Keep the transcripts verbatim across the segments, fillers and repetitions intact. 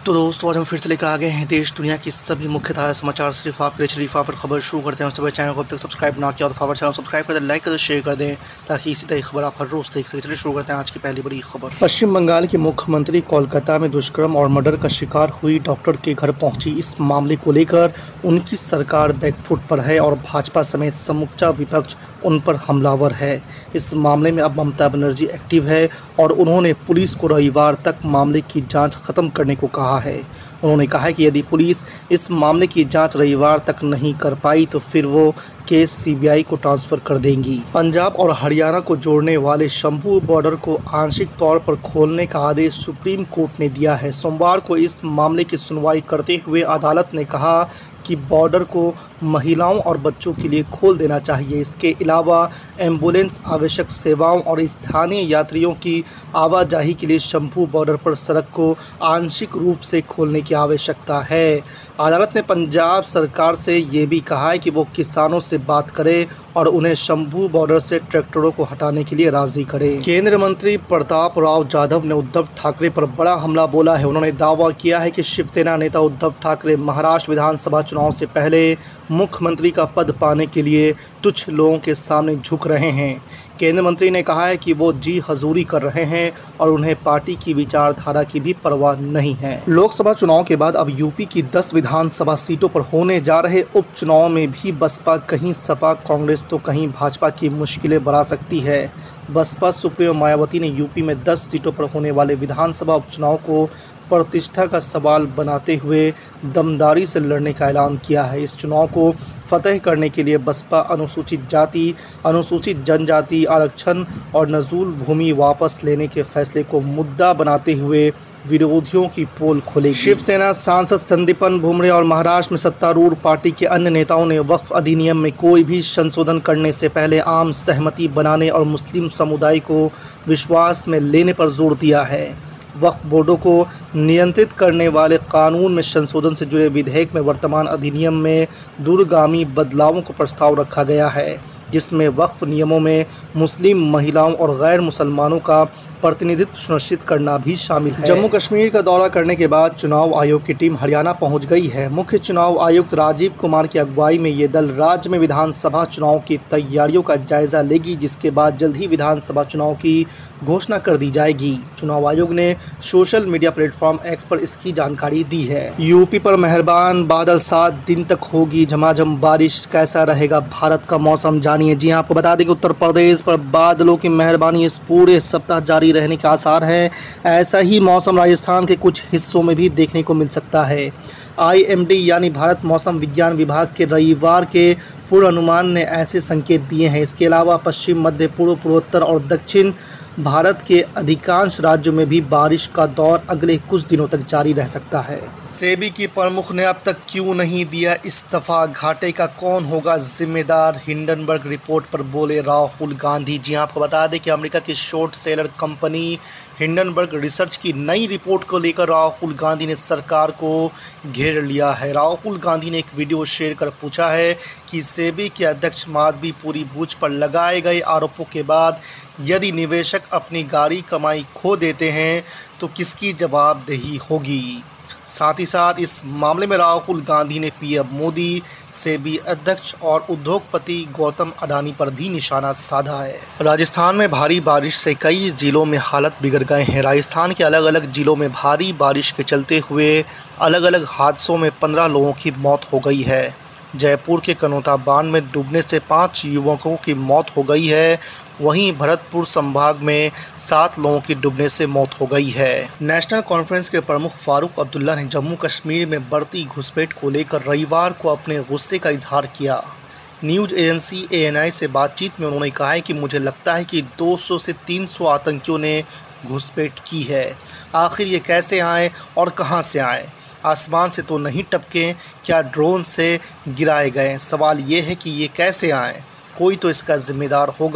तो दोस्तों आज हम फिर से लेकर आ गए हैं देश दुनिया की सभी मुख्य ताज़ा समाचार सिर्फ आपके लिए। चलिए फटाफट खबर शुरू करते हैं। और सभी चैनल को अब तक सब्सक्राइब ना किया और फटाफट चैनल सब्सक्राइब कर दें, लाइक कर दें, शेयर कर दें ताकि इसी तरह खबर आप हर रोज़ देख सकें। चलिए शुरू करते हैं आज की पहली बड़ी खबर। पश्चिम बंगाल की मुख्यमंत्री कोलकाता में दुष्कर्म और मर्डर का शिकार हुई डॉक्टर के घर पहुंची। इस मामले को लेकर उनकी सरकार बैकफुट पर है और भाजपा समेत समूचा विपक्ष उन पर हमलावर है। इस मामले में अब ममता बनर्जी एक्टिव है और उन्होंने पुलिस को रविवार तक मामले की जांच खत्म करने को कहा है। उन्होंने कहा है कि यदि पुलिस इस मामले की जांच रविवार तक नहीं कर पाई तो फिर वो केस सीबीआई को ट्रांसफ़र कर देंगी। पंजाब और हरियाणा को जोड़ने वाले शंभू बॉर्डर को आंशिक तौर पर खोलने का आदेश सुप्रीम कोर्ट ने दिया है। सोमवार को इस मामले की सुनवाई करते हुए अदालत ने कहा कि बॉर्डर को महिलाओं और बच्चों के लिए खोल देना चाहिए। इसके अलावा एम्बुलेंस, आवश्यक सेवाओं और स्थानीय यात्रियों की आवाजाही के लिए शंभू बॉर्डर पर सड़क को आंशिक रूप से खोलने की आवश्यकता है। अदालत ने पंजाब सरकार से ये भी कहा है कि वो किसानों से बात करे और उन्हें शंभू बॉर्डर से ट्रैक्टरों को हटाने के लिए राजी करे। केंद्रीय मंत्री प्रताप राव जाधव ने उद्धव ठाकरे पर बड़ा हमला बोला है। उन्होंने दावा किया है कि शिवसेना नेता उद्धव ठाकरे महाराष्ट्र विधानसभा चुनाव से पहले मुख्यमंत्री का पद पाने के लिए तुच्छ लोगों के सामने झुक रहे हैं। केंद्रीय मंत्री ने कहा है कि वो जी हजूरी कर रहे हैं और उन्हें पार्टी की विचारधारा की भी परवाह नहीं है। लोकसभा चुनाव के बाद अब यूपी की दस विधानसभा सीटों पर होने जा रहे उपचुनाव में भी बसपा कहीं सपा कांग्रेस तो कहीं भाजपा की मुश्किलें बढ़ा सकती है। बसपा सुप्रीमो मायावती ने यूपी में दस सीटों पर होने वाले विधानसभा उपचुनाव को प्रतिष्ठा का सवाल बनाते हुए दमदारी से लड़ने का ऐलान किया है। इस चुनाव को फतह करने के लिए बसपा अनुसूचित जाति, अनुसूचित जनजाति आरक्षण और नजूल भूमि वापस लेने के फैसले को मुद्दा बनाते हुए विरोधियों की पोल खोलेगी। शिवसेना सांसद संदीपन भुमरे और महाराष्ट्र में सत्तारूढ़ पार्टी के अन्य नेताओं ने वक्फ अधिनियम में कोई भी संशोधन करने से पहले आम सहमति बनाने और मुस्लिम समुदाय को विश्वास में लेने पर जोर दिया है। वक्फ बोर्डों को नियंत्रित करने वाले कानून में संशोधन से जुड़े विधेयक में वर्तमान अधिनियम में दूरगामी बदलावों को प्रस्ताव रखा गया है, जिसमें वक्फ नियमों में मुस्लिम महिलाओं और गैर मुसलमानों का प्रतिनिधित्व सुनिश्चित करना भी शामिल है। जम्मू कश्मीर का दौरा करने के बाद चुनाव आयोग की टीम हरियाणा पहुंच गई है। मुख्य चुनाव आयुक्त राजीव कुमार की अगुवाई में ये दल राज्य में विधानसभा चुनाव की तैयारियों का जायजा लेगी, जिसके बाद जल्द ही विधानसभा चुनाव की घोषणा कर दी जाएगी। चुनाव आयोग ने सोशल मीडिया प्लेटफॉर्म एक्स पर इसकी जानकारी दी है। यूपी पर मेहरबान बादल, सात दिन तक होगी झमाझम बारिश। कैसा रहेगा भारत का मौसम, जानिए। जी आपको बता दें कि उत्तर प्रदेश पर बादलों की मेहरबानी इस पूरे सप्ताह जारी रहने के आसार हैं। ऐसा ही मौसम राजस्थान के कुछ हिस्सों में भी देखने को मिल सकता है। आई एम डी यानी भारत मौसम विज्ञान विभाग के रविवार के पूर्वानुमान ने ऐसे संकेत दिए हैं। इसके अलावा पश्चिम, मध्य पूर्व, पूर्वोत्तर और दक्षिण भारत के अधिकांश राज्यों में भी बारिश का दौर अगले कुछ दिनों तक जारी रह सकता है। सेबी की प्रमुख ने अब तक क्यों नहीं दिया इस्तीफा, घाटे का कौन होगा जिम्मेदार, हिंडनबर्ग रिपोर्ट पर बोले राहुल गांधी। जी आपको बता दें कि अमेरिका की short seller company Hindenburg research की नई रिपोर्ट को लेकर राहुल गांधी ने सरकार को घेर लिया है। राहुल गांधी ने एक वीडियो शेयर कर पूछा है कि सेबी के अध्यक्ष माधवी पूरी बूझ पर लगाए गए आरोपों के बाद यदि निवेशक अपनी गाड़ी कमाई खो देते हैं तो किसकी जवाबदेही होगी। साथ ही साथ इस मामले में राहुल गांधी ने पीएम मोदी, सेबी अध्यक्ष और उद्योगपति गौतम अडानी पर भी निशाना साधा है। राजस्थान में भारी बारिश से कई जिलों में हालत बिगड़ गए हैं। राजस्थान के अलग अलग जिलों में भारी बारिश के चलते हुए अलग अलग हादसों में पंद्रह लोगों की मौत हो गई है। जयपुर के कनौता बांध में डूबने से पाँच युवकों की मौत हो गई है। वहीं भरतपुर संभाग में सात लोगों की डूबने से मौत हो गई है। नेशनल कॉन्फ्रेंस के प्रमुख फारूक अब्दुल्ला ने जम्मू कश्मीर में बढ़ती घुसपैठ को लेकर रविवार को अपने गुस्से का इजहार किया। News agency A N I से बातचीत में उन्होंने कहा है कि मुझे लगता है कि दो सौ से तीन सौ आतंकियों ने घुसपैठ की है। आखिर ये कैसे आए और कहां से आए? आसमान से तो नहीं टपके, क्या ड्रोन से गिराए गए? सवाल ये है कि ये कैसे आए? कोई तो इसका जिम्मेदार होगा।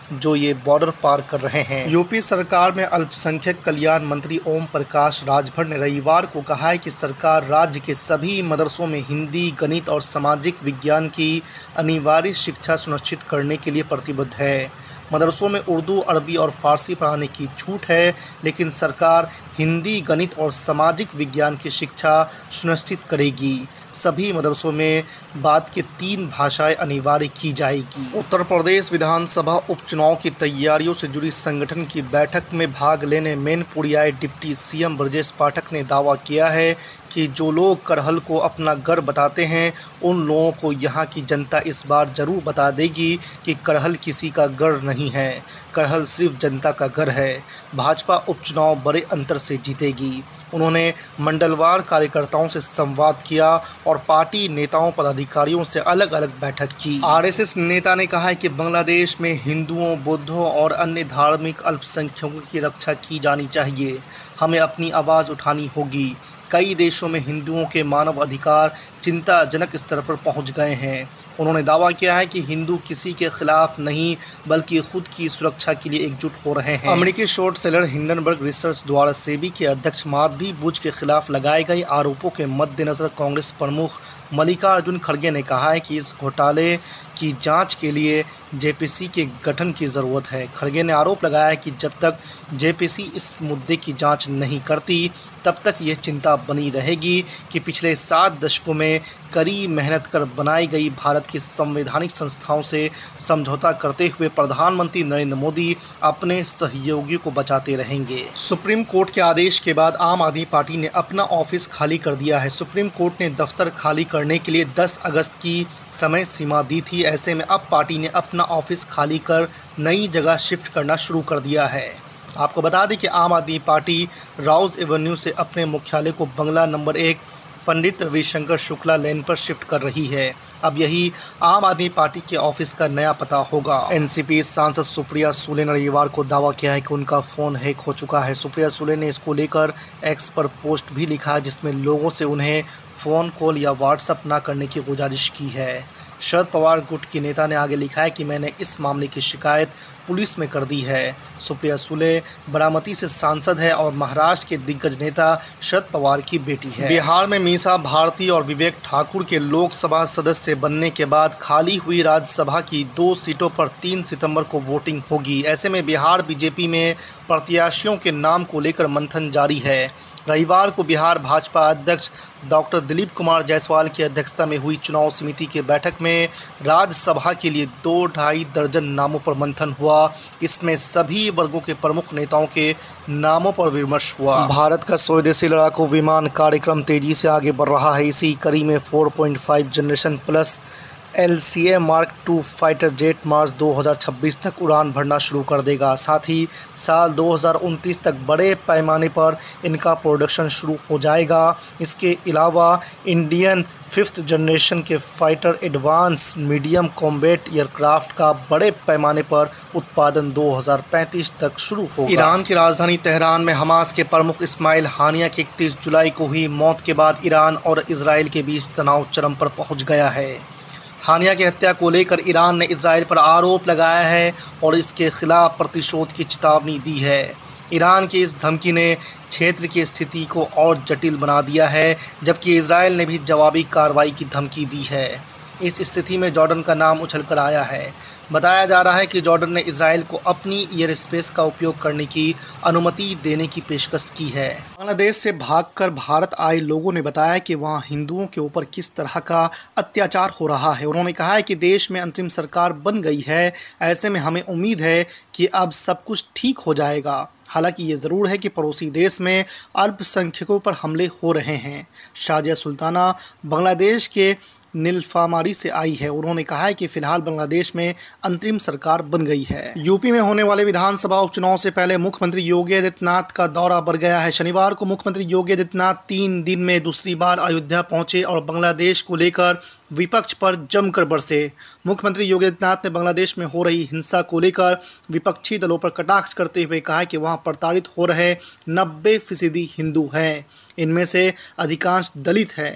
जो ये बॉर्डर पार कर रहे हैं। यूपी सरकार में अल्पसंख्यक कल्याण मंत्री ओम प्रकाश राजभर ने रविवार को कहा है कि सरकार राज्य के सभी मदरसों में हिंदी, गणित और सामाजिक विज्ञान की अनिवार्य शिक्षा सुनिश्चित करने के लिए प्रतिबद्ध है। मदरसों में उर्दू, अरबी और फारसी पढ़ाने की छूट है, लेकिन सरकार हिंदी, गणित और सामाजिक विज्ञान की शिक्षा सुनिश्चित करेगी। सभी मदरसों में बाद के तीन भाषाएं अनिवार्य की जाएगी। उत्तर प्रदेश विधानसभा उपचुनाव की तैयारियों से जुड़ी संगठन की बैठक में भाग लेने मैनपुरी आए डिप्टी सीएम ब्रजेश पाठक ने दावा किया है कि जो लोग करहल को अपना घर बताते हैं, उन लोगों को यहाँ की जनता इस बार जरूर बता देगी कि करहल किसी का घर नहीं है, करहल सिर्फ जनता का घर है। भाजपा उपचुनाव बड़े अंतर से जीतेगी। उन्होंने मंडलवार कार्यकर्ताओं से संवाद किया और पार्टी नेताओं, पदाधिकारियों से अलग अलग बैठक की। आरएसएस नेता ने कहा है कि बांग्लादेश में हिंदुओं, बौद्धों और अन्य धार्मिक अल्पसंख्यकों की रक्षा की जानी चाहिए। हमें अपनी आवाज़ उठानी होगी। कई देशों में हिंदुओं के मानव अधिकार चिंताजनक स्तर पर पहुंच गए हैं। उन्होंने दावा किया है कि हिंदू किसी के खिलाफ नहीं, बल्कि खुद की सुरक्षा के लिए एकजुट हो रहे हैं। अमेरिकी शॉर्ट सेलर हिंडनबर्ग रिसर्च द्वारा सेबी के अध्यक्ष माधवी बुच के खिलाफ लगाए गए आरोपों के मद्देनजर कांग्रेस प्रमुख मल्लिकार्जुन खड़गे ने कहा है कि इस घोटाले की जांच के लिए जेपीसी के गठन की ज़रूरत है। खड़गे ने आरोप लगाया कि जब तक जेपीसी इस मुद्दे की जांच नहीं करती, तब तक ये चिंता बनी रहेगी कि पिछले सात दशकों में कड़ी मेहनत कर बनाई गई भारत की संवैधानिक संस्थाओं से समझौता करते हुए प्रधानमंत्री नरेंद्र मोदी अपने सहयोगियों को बचाते रहेंगे। सुप्रीम कोर्ट के आदेश के बाद आम आदमी पार्टी ने अपना ऑफिस खाली कर दिया है। सुप्रीम कोर्ट ने दफ्तर खाली करने के लिए दस अगस्त की समय सीमा दी थी। ऐसे में अब पार्टी ने अपना ऑफिस खाली कर नई जगह शिफ्ट करना शुरू कर दिया है। आपको बता दें कि आम आदमी पार्टी राउज एवेन्यू से अपने मुख्यालय को बंगला नंबर एक पंडित रविशंकर शुक्ला लेन पर शिफ्ट कर रही है। अब यही आम आदमी पार्टी के ऑफिस का नया पता होगा। एनसीपी सांसद सुप्रिया सुले ने रविवार को दावा किया है कि उनका फ़ोन हैक हो चुका है। सुप्रिया सुले ने इसको लेकर एक्स पर पोस्ट भी लिखा है, जिसमें लोगों से उन्हें फ़ोन कॉल या व्हाट्सएप ना करने की गुजारिश की है। शरद पवार गुट की नेता ने आगे लिखा है कि मैंने इस मामले की शिकायत पुलिस में कर दी है। सुप्रिया सुले बारामती से सांसद है और महाराष्ट्र के दिग्गज नेता शरद पवार की बेटी है। बिहार में मीसा भारती और विवेक ठाकुर के लोकसभा सदस्य बनने के बाद खाली हुई राज्यसभा की दो सीटों पर तीन सितंबर को वोटिंग होगी। ऐसे में बिहार बीजेपी में प्रत्याशियों के नाम को लेकर मंथन जारी है। रविवार को बिहार भाजपा अध्यक्ष डॉक्टर दिलीप कुमार जायसवाल की अध्यक्षता में हुई चुनाव समिति की बैठक में राज्यसभा के लिए दो ढाई दर्जन नामों पर मंथन हुआ। इसमें सभी वर्गों के प्रमुख नेताओं के नामों पर विमर्श हुआ। भारत का स्वदेशी लड़ाकू विमान कार्यक्रम तेजी से आगे बढ़ रहा है। इसी कड़ी में चार पॉइंट पाँच generation plus L C A mark two fighter jet मार्च दो हज़ार छब्बीस तक उड़ान भरना शुरू कर देगा। साथ ही साल दो हज़ार उनतीस तक बड़े पैमाने पर इनका प्रोडक्शन शुरू हो जाएगा। इसके अलावा इंडियन फिफ्थ जनरेशन के fighter advance medium combat aircraft का बड़े पैमाने पर उत्पादन दो हज़ार पैंतीस तक शुरू होगा। ईरान की राजधानी तेहरान में हमास के प्रमुख इस्माइल हानिया की इकतीस जुलाई को हुई मौत के बाद ईरान और इजराइल के बीच तनाव चरम पर पहुँच गया है। हानिया की हत्या को लेकर ईरान ने इजराइल पर आरोप लगाया है और इसके खिलाफ प्रतिशोध की चेतावनी दी है। ईरान की इस धमकी ने क्षेत्र की स्थिति को और जटिल बना दिया है, जबकि इजराइल ने भी जवाबी कार्रवाई की धमकी दी है। इस स्थिति में जॉर्डन का नाम उछल कर आया है। बताया जा रहा है कि जॉर्डन ने इजराइल को अपनी एयर स्पेस का उपयोग करने की अनुमति देने की पेशकश की है। बांग्लादेश से भागकर भारत आए लोगों ने बताया कि वहां हिंदुओं के ऊपर किस तरह का अत्याचार हो रहा है। उन्होंने कहा है कि देश में अंतरिम सरकार बन गई है। ऐसे में हमें उम्मीद है कि अब सब कुछ ठीक हो जाएगा। हालांकि ये ज़रूर है कि पड़ोसी देश में अल्पसंख्यकों पर हमले हो रहे हैं। शाजिया सुल्ताना बांग्लादेश के नीलफामारी से आई है। उन्होंने कहा है कि फिलहाल बांग्लादेश में अंतरिम सरकार बन गई है। यूपी में होने वाले विधानसभा उपचुनाव से पहले मुख्यमंत्री योगी आदित्यनाथ का दौरा बढ़ गया है। शनिवार को मुख्यमंत्री योगी आदित्यनाथ तीन दिन में दूसरी बार अयोध्या पहुंचे और बांग्लादेश को लेकर विपक्ष पर जमकर बरसे। मुख्यमंत्री योगी आदित्यनाथ ने बांग्लादेश में हो रही हिंसा को लेकर विपक्षी दलों पर कटाक्ष करते हुए कहा कि वहां प्रताड़ित हो रहे नब्बे फीसदी हिंदू हैं, इनमें से अधिकांश दलित हैं।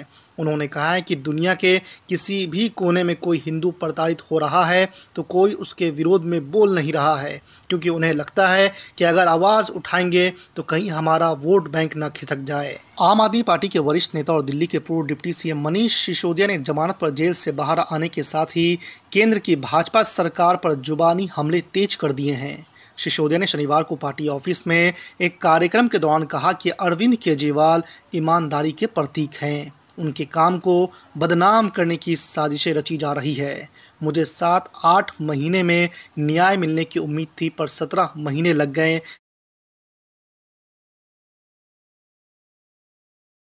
उन्होंने कहा है कि दुनिया के किसी भी कोने में कोई हिंदू प्रताड़ित हो रहा है तो कोई उसके विरोध में बोल नहीं रहा है, क्योंकि उन्हें लगता है कि अगर आवाज़ उठाएंगे तो कहीं हमारा वोट बैंक न खिसक जाए। आम आदमी पार्टी के वरिष्ठ नेता और दिल्ली के पूर्व डिप्टी सीएम मनीष सिसोदिया ने जमानत पर जेल से बाहर आने के साथ ही केंद्र की भाजपा सरकार पर जुबानी हमले तेज कर दिए हैं। सिसोदिया ने शनिवार को पार्टी ऑफिस में एक कार्यक्रम के दौरान कहा कि अरविंद केजरीवाल ईमानदारी के प्रतीक हैं, उनके काम को बदनाम करने की साजिशें रची जा रही है। मुझे सात आठ महीने में न्याय मिलने की उम्मीद थी, पर सत्रह महीने लग गए।